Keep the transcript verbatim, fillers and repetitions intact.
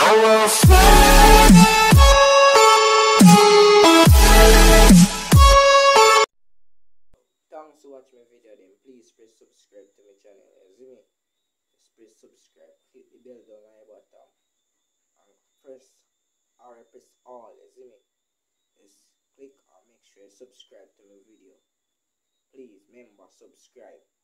Thanks to watch my video then. Please press subscribe to my channel. You see me? Just press subscribe. Click the bell down on your bottom. And press or press all. You see me? Just click or make sure you subscribe to my video. Please remember subscribe.